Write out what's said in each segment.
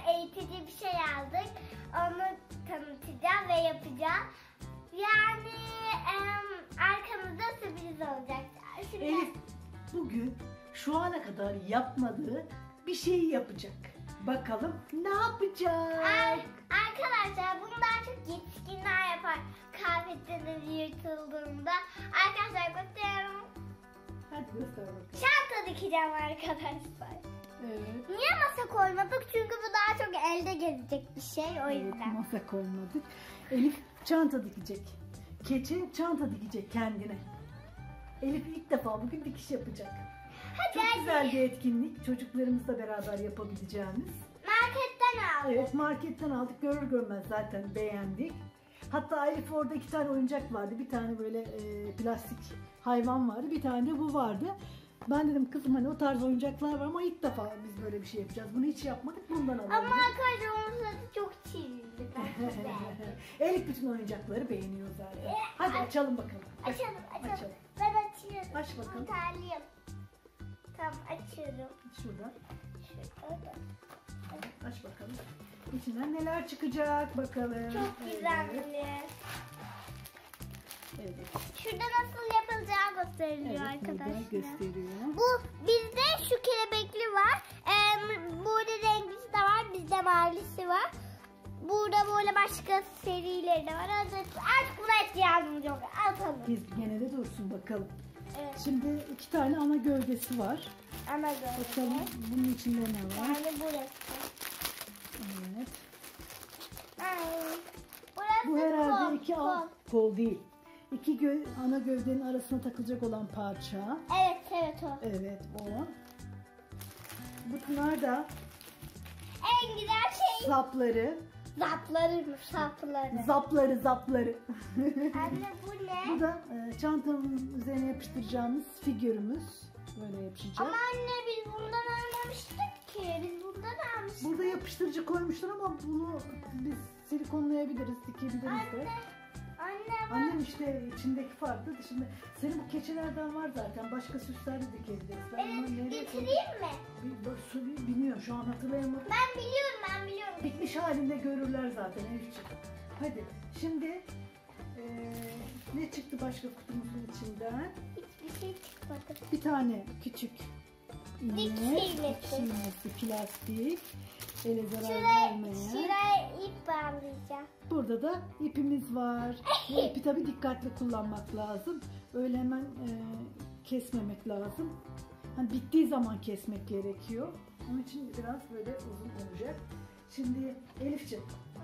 eğitici bir şey aldık. Onu tanıtacağım ve yapacağım. Yani arkamızda sürpriz olacak. Şimdi... Elif bugün şu ana kadar yapmadığı bir şey yapacak. Bakalım ne yapacak? Arkadaşlar bunu daha çok yetişkinler yapar. Kıyafetleri yırtıldığında. Arkadaşlar gösteriyorum. Hadi göster bakalım. Çanta dikeceğim arkadaşlar. Evet. Niye masa koymadık? Çünkü bu daha çok elde gezecek bir şey, o yüzden. Evet, masa koymadık. Elif çanta dikecek. Keçi çanta dikecek kendine. Elif ilk defa bugün dikiş yapacak. Çok güzel bir etkinlik. Çocuklarımızla beraber yapabileceğimiz. Marketten aldım. Evet, marketten aldık. Görür görmez zaten beğendik. Hatta Elif orada 2 tane oyuncak vardı. Bir tane böyle plastik hayvan vardı. Bir tane de bu vardı. Ben dedim kızım hani o tarz oyuncaklar var ama ilk defa biz böyle bir şey yapacağız. Bunu hiç yapmadık. Bundan alalım. Ama arkadaşlar onun saçı çok çizdi. Elif bütün oyuncakları beğeniyor zaten. Hadi açalım bakalım. Açalım. Ben açıyorum. Aç bakalım. Terliyim. Tamam açıyorum. Şuradan. Şurada. Aç bakalım. İçinden neler çıkacak bakalım. Çok güzel. Evet. Şurada nasıl yapılacağı gösteriliyor Evet, arkadaşlar. gösteriyor. Bu bizde şu kelebekli var. Burada renklisi de var. Bizde mavisi var. Burada böyle başka serileri de var. Artık buna ihtiyacımız yok. Atalım. Biz gene de dursun bakalım. Evet. Şimdi 2 tane ana gövdesi var. Ana gövde. Bakalım bunun içinde ne var? Yani burası. Evet. Ay. Burası Bu herhalde kol. kol değil. 2 ana gövdenin arasına takılacak olan parça. Evet o. Evet o. Bunlar da En güzel şey. sapları. Sapları. Zapları. Anne bu ne? Bu da çantanın üzerine yapıştıracağımız figürümüz. Böyle yapışacak. Ama anne biz bundan almamıştık ki. Biz bundan almıştık. Burada yapıştırıcı koymuşlar ama bunu biz silikonlayabiliriz, dikebiliriz de. Anne bak. Annem işte içindeki farklı. Şimdi senin bu keçelerden var zaten. Başka süsler de dikebiliriz. Getireyim mi? Bilmiyorum şu an hatırlayamadım. Ben biliyorum. Bitmiş halinde görürler zaten Elifciğim. Hadi şimdi ne çıktı başka kutumuzun içinden? Hiçbir şey çıkmadı. Bir tane küçük Dikiş iğnesi, plastik, ele zarar Şuraya vermeyen. ip bağlayacağım. Burada da ipimiz var. Bu ipi tabii dikkatli kullanmak lazım. Öyle hemen kesmemek lazım. Hani bittiği zaman kesmek gerekiyor. Onun için biraz böyle uzun olacak. Şimdi Elifciğim,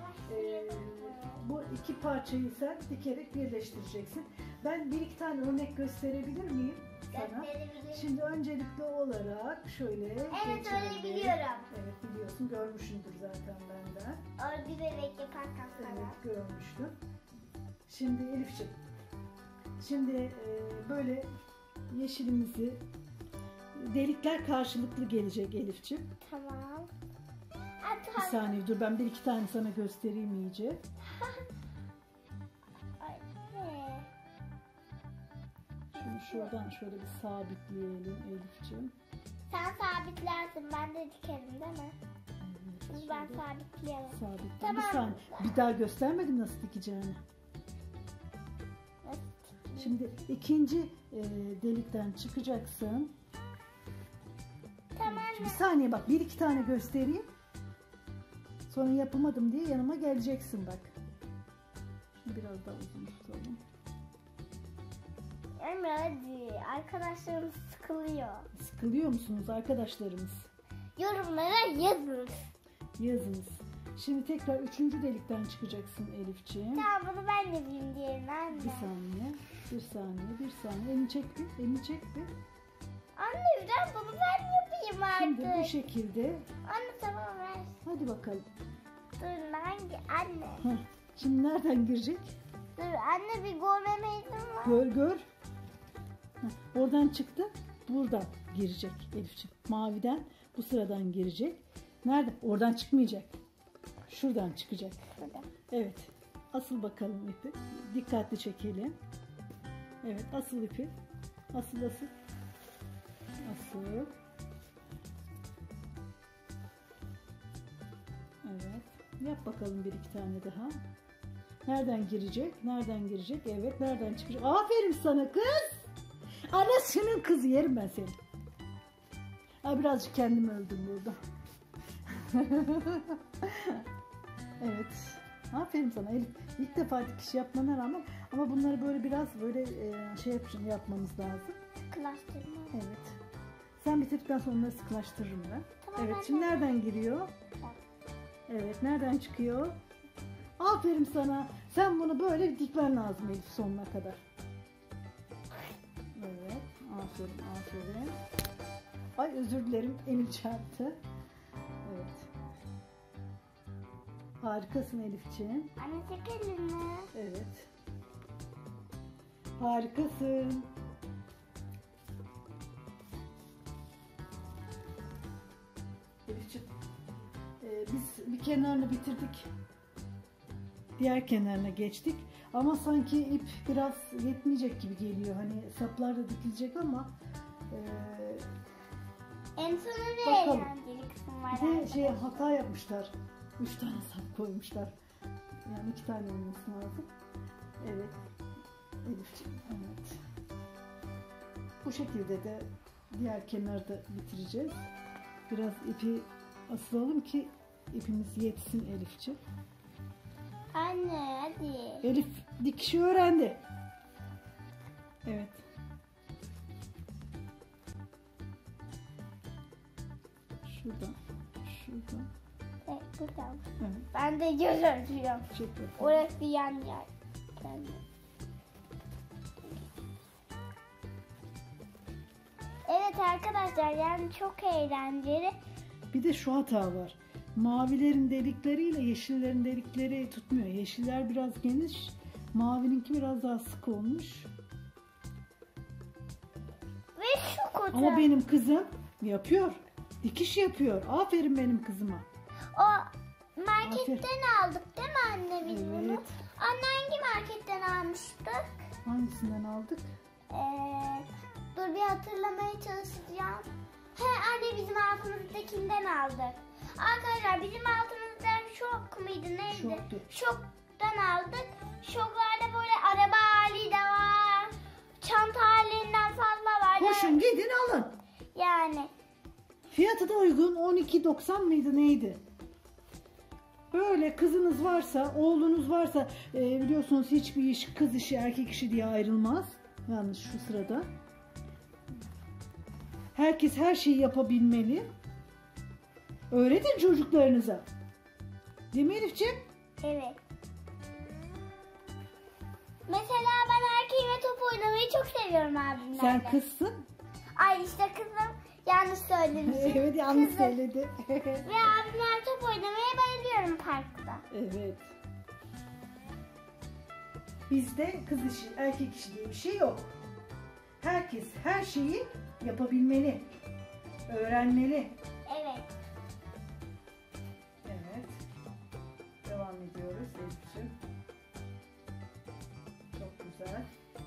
bu 2 parçayı sen dikerek birleştireceksin. Ben 1-2 tane örnek gösterebilir miyim sana? Şimdi öncelikli olarak şöyle öyle biliyorum. Evet biliyorsun, görmüşsündür zaten benden. Orada bebek yaparken falan. Evet görmüştüm. Şimdi Elifciğim, şimdi böyle yeşilimizi delikler karşılıklı gelecek Elifciğim. Tamam. Bir saniye dur, ben 1-2 tane sana göstereyim iyice. Şimdi şuradan şöyle bir sabitleyelim Elifciğim. Sen sabitlersin, ben de dikerim değil mi? Evet, Ben sabitleyelim. Sabitleyelim. Tamam. Bir saniye. Bir daha göstermedim nasıl dikeceğini. Şimdi ikinci delikten çıkacaksın. Tamam. Bir saniye bak, 1-2 tane göstereyim. Sonra yapamadım diye yanıma geleceksin bak. Şimdi biraz daha uzun tutalım. Emre hadi. Arkadaşlarım sıkılıyor. Sıkılıyor musunuz arkadaşlarımız? Yorumlara yazın. Yazınız. Şimdi tekrar 3. delikten çıkacaksın Elifciğim. Tamam, bunu ben yapayım diyelim anne. Bir saniye. Elini çek bir. Anne ben bunu ben yapayım artık. Şimdi bu şekilde. Anne tamam ver. Hadi bakalım. Dur hangi anne? Şimdi nereden girecek? Dur anne, bir görmeme izin var. Gör. Oradan çıktı. Buradan girecek Elifciğim. Maviden bu sıradan girecek. Nerede? Oradan çıkmayacak. Şuradan çıkacak. Burada. Evet. Asıl bakalım ipi. Dikkatli çekelim. Evet, asıl ipi. Asıl. Evet. Yap bakalım bir iki tane daha. Nereden girecek? Nereden girecek? Evet. Nereden çıkacak? Aferin sana kız. Anasının kızı, yerim ben seni. Ha, birazcık kendimi öldüm burada. Evet. Aferin sana Elif. İlk defa dikiş yapmana rağmen ama bunları böyle biraz böyle yapmamız lazım. Sıkılaştırma. Evet. Sen bitirdikten sonra onları sıkılaştırırım ben. Tamam, Evet. ben Şimdi de- nereden giriyor? Evet. Nereden çıkıyor? Aferin sana. Sen bunu böyle dikmen lazım Elif sonuna kadar. Evet. Aferin. Aferin. Ay özür dilerim. Elim çarptı. Evet. Harikasın Elifciğim. Anne çek elini. Evet. Harikasın. Elifciğim, biz bir kenarını bitirdik. Diğer kenarına geçtik. Ama sanki ip biraz yetmeyecek gibi geliyor. Hani saplar da dikilecek ama En sonunda Bakalım. eğlenceli kısım var. bir de hata yapmışlar. 3 tane sap koymuşlar. Yani 2 tane olması lazım. Evet. Elifciğim, evet. Bu şekilde de diğer kenarda bitireceğiz. Biraz ipi asılalım ki ipimiz yetsin Elifciğim. Anne hadi. Elif dikişi öğrendi. Evet. Şuradan. Şuradan. Evet, buradan. Evet. Ben de göz örtüyorum. Çek bakalım. Orası yan yer. Yani. Evet arkadaşlar, yani çok eğlenceli. Bir de şu hata var. Mavilerin delikleriyle yeşillerin delikleri tutmuyor. Yeşiller biraz geniş. Mavininki biraz daha sık olmuş. Ve şu kutu. Ama benim kızım yapıyor. Dikiş yapıyor. Aferin benim kızıma. O marketten aldık değil mi anne biz bunu? Evet. Anne hangi marketten almıştık? Hangisinden aldık? Dur bir hatırlamaya çalışacağım. He anne, bizim altımızdakinden aldık. Arkadaşlar bizim altımızda şok muydu neydi? Şoktu. Şoktan aldık. Şoklarda böyle araba hali de var. Çanta halinden fazla var. Koşun gidin alın. Yani. Fiyatı da uygun. 12.90 mıydı neydi? Böyle kızınız varsa, oğlunuz varsa biliyorsunuz hiçbir iş kız işi erkek işi diye ayrılmaz. Yalnız şu sırada. Herkes her şeyi yapabilmeli. Öğretin çocuklarınıza. Değil mi Elifciğim? Evet. Mesela ben erkeğime top oynamayı çok seviyorum abimlerle. Sen kızsın. Ay işte kızım, yanlış söylemişim. Evet yanlış Kızım. söyledi. Ve abimler top oynamaya bayılıyorum parkta. Evet. Bizde kız işi, erkek işi diye bir şey yok. Herkes her şeyi yapabilmeli. Öğrenmeli. Evet. Evet. Devam ediyoruz Elif'ciğim. Çok güzel.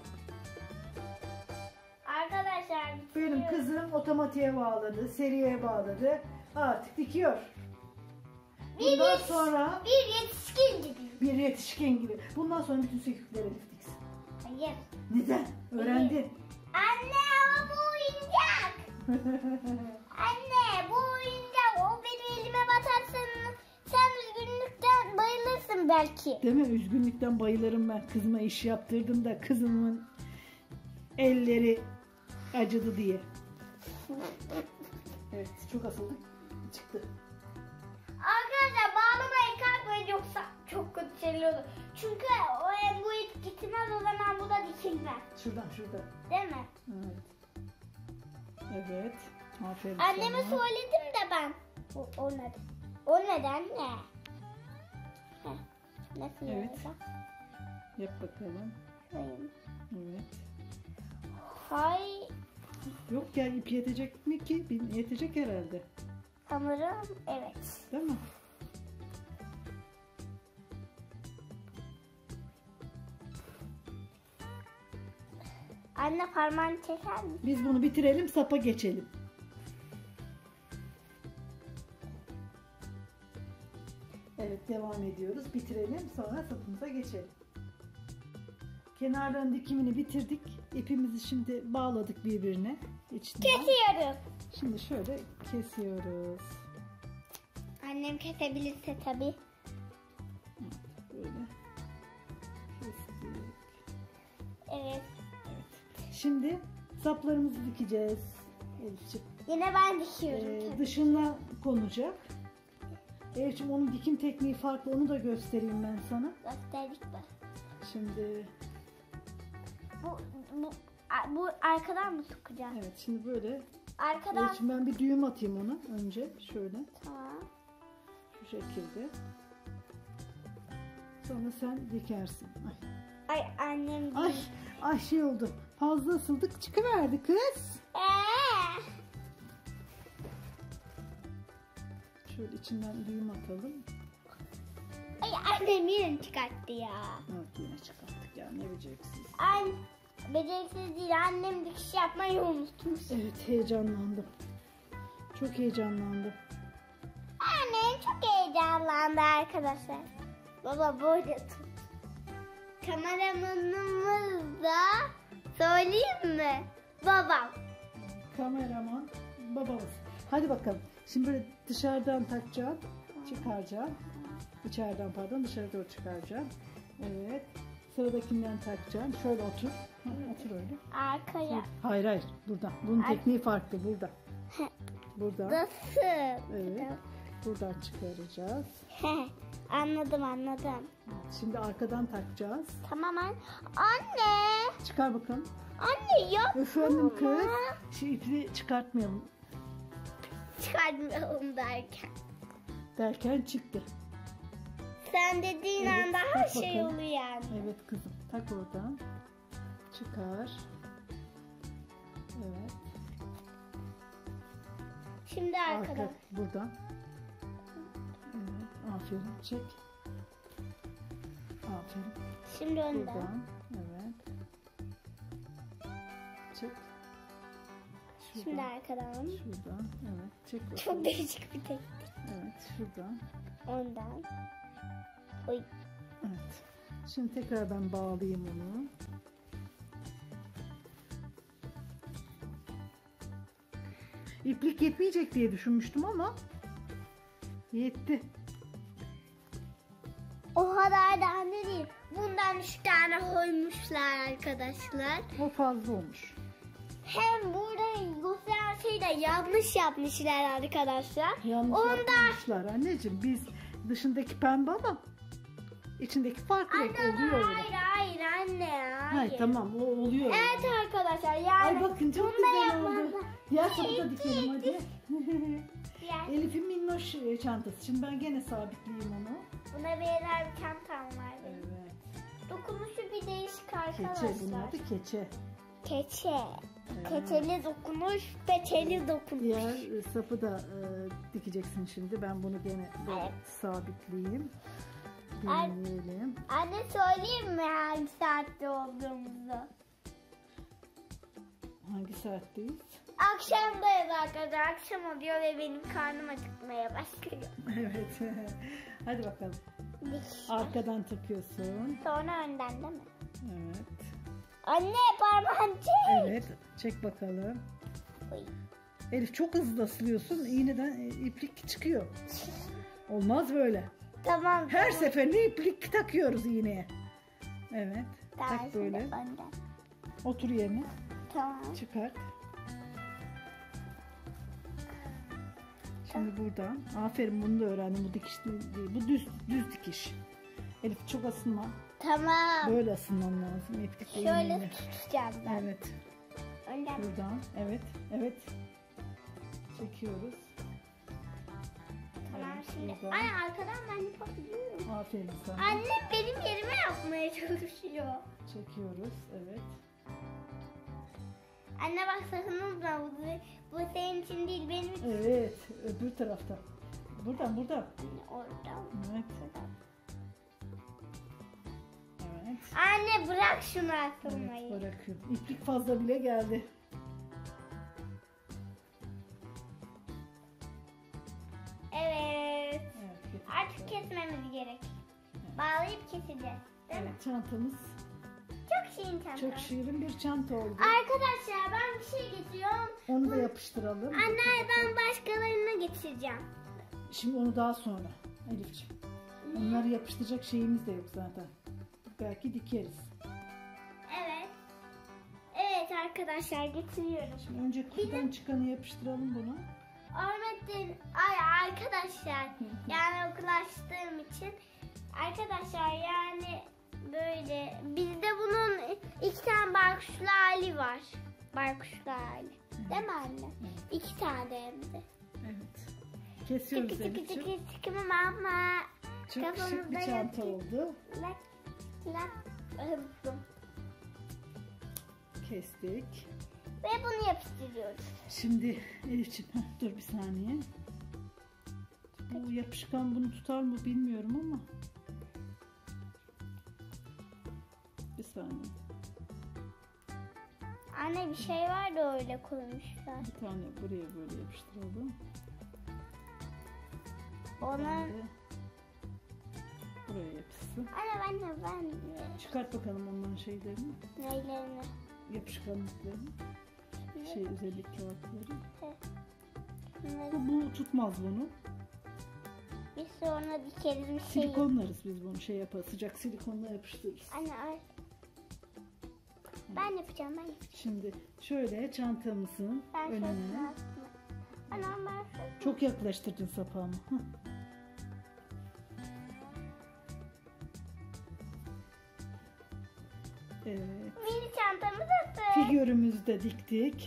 Arkadaşlar Benim bitiriyoruz. kızım otomatiğe bağladı, seriye bağladı. Artık dikiyor. Bundan sonra bir yetişkin gibi. bir yetişkin gibi. Bundan sonra bütün sökükleri Elif diksin. Hayır. Neden? Öğrendin. Anne ama bu oyuncak. Anne bu oyuncak. O benim elime batarsan sen üzgünlükten bayılırsın belki. Değil mi? Üzgünlükten bayılırım ben. Kızıma iş yaptırdım da kızımın elleri acıdı diye. Evet, çok asıldık. Çıktı. Arkadaşlar bağlamayı kalkmayın, yoksa çok kötü şeyler olur. Çünkü bu ip gitmez, o zaman bu da dikilmez. Şuradan. Değil mi? Evet. Evet. Aferin Anneme sana. söyledim de ben. O neden? O neden ne? Heh, nasıl Evet. yapacağım? Yap bakalım. Koyayım. Evet. Hay, Yok ya ip yetecek mi ki? Yetecek herhalde. sanırım evet. Değil mi? Anne parmağını çeker misin? Biz bunu bitirelim, sapa geçelim. Evet, devam ediyoruz. Bitirelim, sonra sapımıza geçelim. Kenarların dikimini bitirdik. İpimizi şimdi bağladık birbirine. İçinden. Kesiyoruz. Şimdi şöyle kesiyoruz. Annem kesebilirse tabii. Böyle kestik. Evet. Şimdi saplarımızı dikeceğiz. Elifciğim. Yine ben dikiyorum. tabii. Dışına konacak. Elifciğim, onun dikim tekniği farklı. Onu da göstereyim ben sana. Gösterdik mi? Şimdi Bu arkadan mı sokacağız? evet, şimdi böyle. Arkadan. Elifciğim, ben bir düğüm atayım ona önce. Şöyle. Tamam. Şu şekilde. Sonra sen dikersin. Ay. Ay annem. Ay, ay şey oldu. Fazla ısıldık, çıkıverdi kız. Şöyle içinden düğüm atalım. Ay annem yine çıkarttı ya. Evet, yine çıkarttık ya, ne beceriksiz. Ay beceriksiz değil, annem dikiş yapmayı unutmuş. Evet, heyecanlandım. Çok heyecanlandım. Annem çok heyecanlandı arkadaşlar. Baba böyle tut. Kameramanımız da söyleyeyim mi? Babam. Kameraman babamız. Hadi bakalım. Şimdi böyle dışarıdan takacaksın, çıkaracaksın. İçeriden pardon, dışarı doğru çıkaracaksın. Evet. Sıradakini takacaksın. Şöyle otur. Ha, otur öyle. Arkaya. Hayır hayır. Buradan. Bunun tekniği farklı. Burada. Buradan. Nasıl? Evet. Buradan çıkaracağız. Anladım. Evet, şimdi arkadan takacağız. Tamam anne. Çıkar bakalım. Anne yapma. Efendim kız. Şu ipi çıkartmayalım Çıkartmayalım derken çıktı. Sen dediğin Evet, anda her tak şey bakalım. oluyor yani. Evet kızım. Tak oradan. Çıkar. Evet. Şimdi arkadan. Buradan. Evet. Aferin. Çek. Aferin. Şimdi önden. Buradan. Evet. Çek. Şuradan. Şimdi arkadan. Şuradan. Evet. Çek bakalım. Çok değişik bir teknik. Evet. Şuradan. Ondan. Oy. Evet. Şimdi tekrar ben bağlayayım onu. İplik yetmeyecek diye düşünmüştüm ama yetti. O kadar da anne değil. Bundan 3 tane koymuşlar arkadaşlar. O fazla olmuş. Hem burada gösteren şeyi de yanlış yapmışlar arkadaşlar. Yanlış Ondan yapmışlar anneciğim. Biz dışındaki pembe ama içindeki farklı renk oluyor öyle. hayır anne. Hayır. Hayır, tamam, o oluyor öyle. Evet arkadaşlar yani. Ay bakın çok bunu da güzel oldu. yapmazlar. Diğer sapı da dikelim hadi. Diğer- Elif'in minnoş çantası. Şimdi ben gene sabitleyeyim onu. Buna benzer bir çantam var benim. Evet. Dokunuşu bir değişik Keçe, arkadaşlar. bunun adı keçe. Keçe. Evet. Keçeli dokunuş, peçeli dokunuş. Diğer sapı da dikeceksin şimdi. Ben bunu gene böyle Evet. sabitleyeyim. Ay- Deneyelim. Anne söyleyeyim mi hangi saatte olduğumuzu? Hangi saatteyiz? Akşamdayız arkadaşlar. Akşam oluyor ve benim karnım acıkmaya başlıyor. Evet. Hadi bakalım. Arkadan takıyorsun. Sonra önden değil mi? Evet. Anne parmağını çek. Evet. Çek bakalım. Oy. Elif, çok hızlı asılıyorsun. İğneden iplik çıkıyor. Olmaz böyle. Tamam. Her seferinde iplik takıyoruz iğneye. Evet. Daha Tak şimdi böyle. önden. Otur yerine. Tamam. Çıkart. Şimdi buradan. Aferin, bunu da öğrendim. Bu dikiş değil. Bu düz dikiş. Elif, çok asılma. Tamam. Böyle asılman lazım. İplik Şöyle iğneyle. tutacağım ben. Evet. Önden. Buradan. Evet. Evet. Çekiyoruz. Tamam Evet, şimdi. buradan. Ay arkadan ben yapabiliyorum. Aferin sana. Annem benim yerime yapmaya çalışıyor. Çekiyoruz. Evet. Anne bak sakın unutma. Bu senin için değil benim için. Evet. Öbür tarafta. Buradan. Anne oradan. Evet. Evet. Anne bırak şunu asılmayı. Evet, bırakıyorum. İplik fazla bile geldi. Evet. Evet. getir Artık bakalım. kesme kesmemiz gerek. Bağlayıp keseceğiz. Değil mi? Evet, çantamız Çok şirin çanta. çok şirin bir çanta oldu. Arkadaşlar ben bir şey getiriyorum. Onu da yapıştıralım. Anne ben başkalarına getireceğim. Şimdi onu daha sonra Elifciğim. Bunları yapıştıracak şeyimiz de yok zaten. Belki dikeriz. Evet. Evet arkadaşlar getiriyorum. Şimdi önce kutudan çıkanı yapıştıralım bunu. Ahmet'in arkadaşlar yani okulaştığım için arkadaşlar yani böyle bizde bunun 2 tane baykuşlu hali var. Baykuşlu hali. Değil mi anne? 2 tane hem de. Evet. Kesiyoruz Tıkı tıkı Elifciğim. tıkı tıkı mama. Çok şık bir Kafamızda çanta yatıyor. oldu. Lak lak hızlı. Kestik. Ve bunu yapıştırıyoruz. Şimdi Elifciğim dur bir saniye. Bu yapışkan bunu tutar mı bilmiyorum ama. Bir saniye. Anne bir şey var da öyle koymuşlar. Bir tane buraya böyle yapıştıralım. Onun Bir de buraya yapışsın. anne ben Çıkart bakalım onların şeylerini. neylerini? Yapışkanlıklarını. Özellik kağıtları. Bunları Bu tutmaz bunu. bir sonra dikeriz bir şey. Silikonlarız biz bunu sıcak silikonla yapıştırırız. Anne ay. Ben yapacağım. Şimdi şöyle çantamızın Ben şöyle önüne. yaptım. Anam ben şöyle. Çok yaklaştırdın sapağımı. Hah. Evet. Mini çantamız hazır. Figürümüzü de diktik.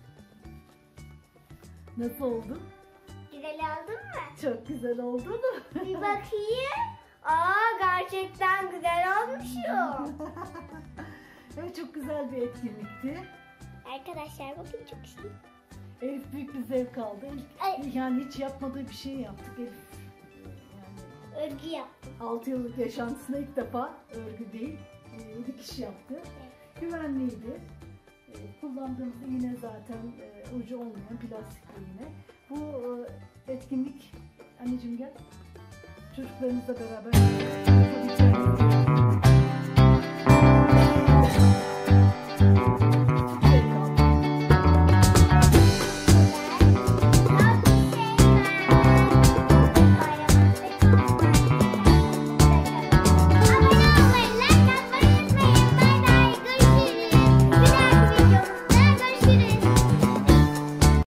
Nasıl oldu? Güzel aldın mı? Çok güzel oldu mu? Bir bakayım. Aa gerçekten güzel olmuşum. Evet, çok güzel bir etkinlikti. Arkadaşlar bakın çok iyi. Elif büyük bir zevk aldı. Ay. Yani hiç yapmadığı bir şey yaptık Elif. Yani Örgü yaptım. 6 yıllık yaşantısına ilk defa örgü değil, dikiş yaptı. Güvenliydi. Kullandığımız iğne zaten ucu olmayan plastik iğne. Bu etkinlik, anneciğim gel, çocuklarımızla beraber yapabileceğimiz